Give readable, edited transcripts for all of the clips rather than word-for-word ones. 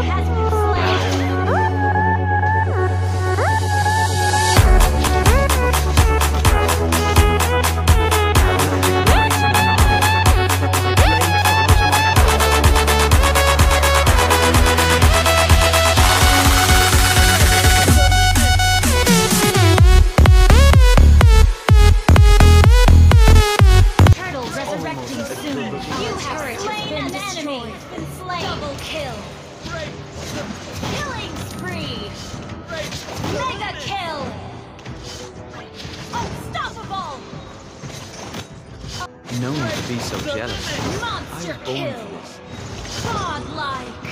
has been No need to be so jealous. monster I'm born kill. for this. Godlike.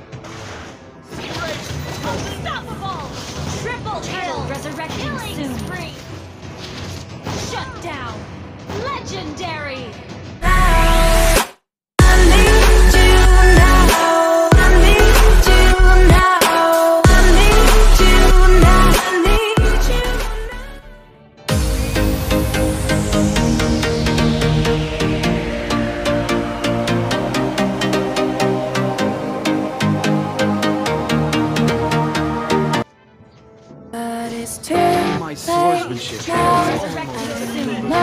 Unstoppable. Triple kill. Resurrecting soon. Spree. Shut down. Legendary. My swordsmanship is Resurrecting soon. my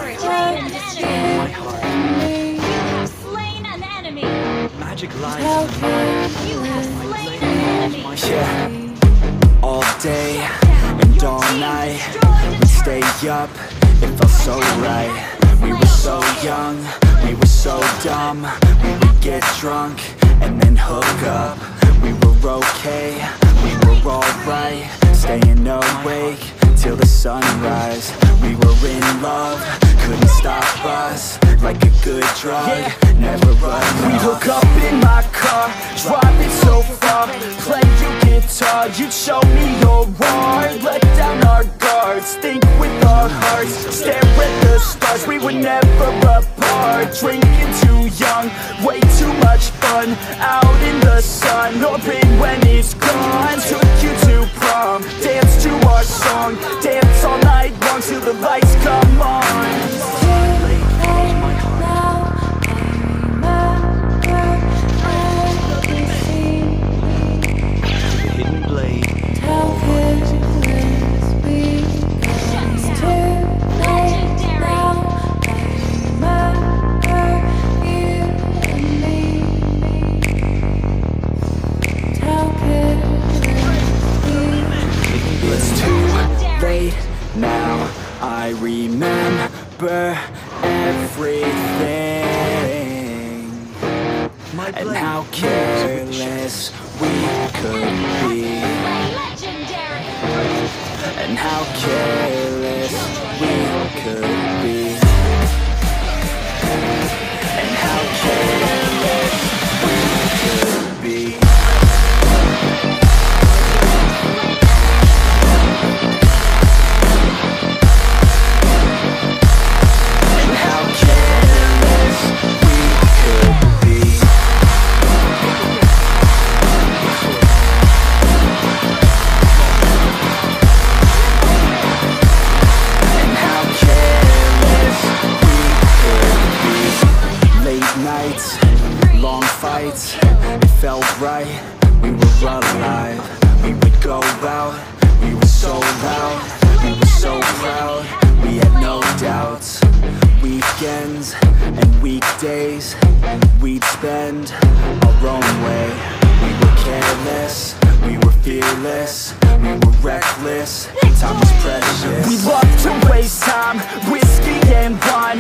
heart. You have slain an enemy. Magic lies in the mind. You have slain an enemy. Yeah, all day and all night we'd stay up, it felt so right. We were so young, we were so dumb. We would get drunk and then hook up. We were okay, we were alright, staying awake till the sunrise. We were in love, couldn't stop us, like a good drug, never run. We hook up in my car, driving so far, play your guitar, you'd show me your art. Let down our guards, think with our hearts, stare at the stars, we were never apart. Drinking too young, way too much fun, out in the sun, orbit when it's gone. Took you to prom, dance to our song, dance all night long till the lights come on. Hidden blade. It's too late now, I remember everything, and how careless we could be, and how careless we could be, and how careless we could be. Long fights, it felt right, we were alive. We would go out, we were so loud, we were so proud, we had no doubts. Weekends and weekdays, we'd spend our own way. We were careless, we were fearless, we were reckless, time was precious. We loved to waste time, whiskey and wine,